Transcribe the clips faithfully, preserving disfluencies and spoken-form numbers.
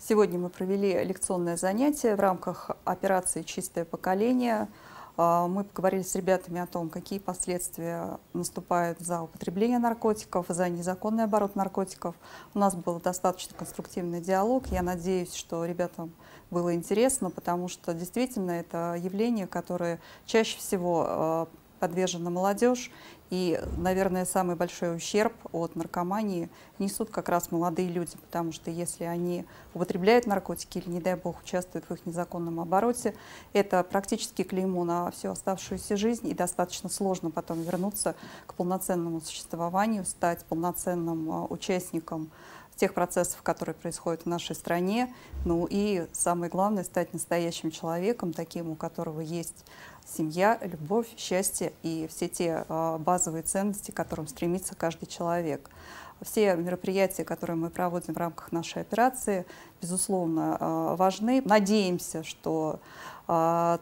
Сегодня мы провели лекционное занятие в рамках операции «Чистое поколение». Мы поговорили с ребятами о том, какие последствия наступают за употребление наркотиков, за незаконный оборот наркотиков. У нас был достаточно конструктивный диалог. Я надеюсь, что ребятам было интересно, потому что действительно это явление, которое чаще всего подвержена молодежь. И, наверное, самый большой ущерб от наркомании несут как раз молодые люди, потому что если они употребляют наркотики или, не дай бог, участвуют в их незаконном обороте, это практически клеймо на всю оставшуюся жизнь, и достаточно сложно потом вернуться к полноценному существованию, стать полноценным участником тех процессов, которые происходят в нашей стране. Ну и самое главное, стать настоящим человеком, таким, у которого есть семья, любовь, счастье и все те э, базовые ценности, к которым стремится каждый человек. Все мероприятия, которые мы проводим в рамках нашей операции, безусловно, э, важны. Надеемся, что, э,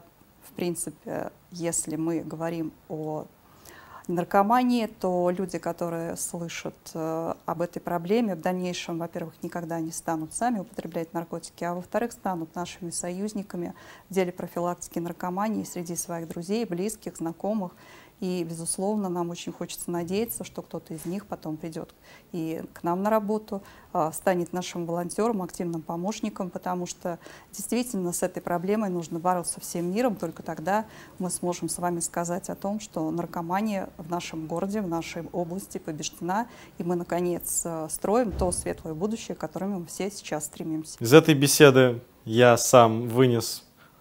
в принципе, если мы говорим о наркомании, то люди, которые слышат э, об этой проблеме, в дальнейшем, во-первых, никогда не станут сами употреблять наркотики, а во-вторых, станут нашими союзниками в деле профилактики наркомании среди своих друзей, близких, знакомых. И, безусловно, нам очень хочется надеяться, что кто-то из них потом придет и к нам на работу, станет нашим волонтером, активным помощником, потому что действительно с этой проблемой нужно бороться всем миром. Только тогда мы сможем с вами сказать о том, что наркомания в нашем городе, в нашей области побеждена, и мы, наконец, строим то светлое будущее, к которому мы все сейчас стремимся. Из этой беседы я сам вынес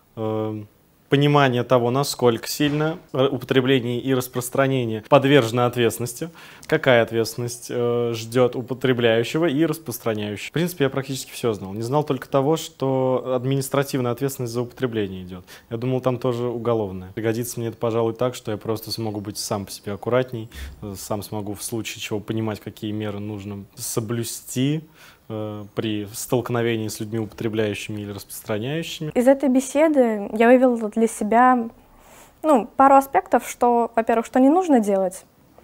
э понимание того, насколько сильно употребление и распространение подвержено ответственности, какая ответственность э, ждет употребляющего и распространяющего. В принципе, я практически все знал. Не знал только того, что административная ответственность за употребление идет. Я думал, там тоже уголовная. Пригодится мне это, пожалуй, так, что я просто смогу быть сам по себе аккуратней, сам смогу в случае чего понимать, какие меры нужно соблюсти при столкновении с людьми, употребляющими или распространяющими. Из этой беседы я вывела для себя ну, пару аспектов, что, во-первых, что не нужно делать,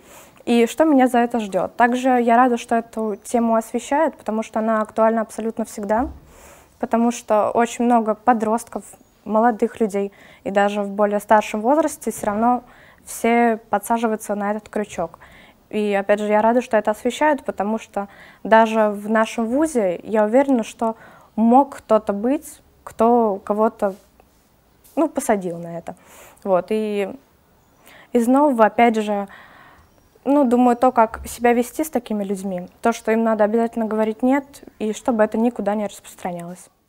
и что меня за это ждет. Также я рада, что эту тему освещают, потому что она актуальна абсолютно всегда, потому что очень много подростков, молодых людей, и даже в более старшем возрасте все равно все подсаживаются на этот крючок. И опять же, я рада, что это освещают, потому что даже в нашем вузе я уверена, что мог кто-то быть, кто кого-то ну, посадил на это. Вот. И из нового, опять же, ну, думаю, то, как себя вести с такими людьми, то, что им надо обязательно говорить «нет», и чтобы это никуда не распространялось.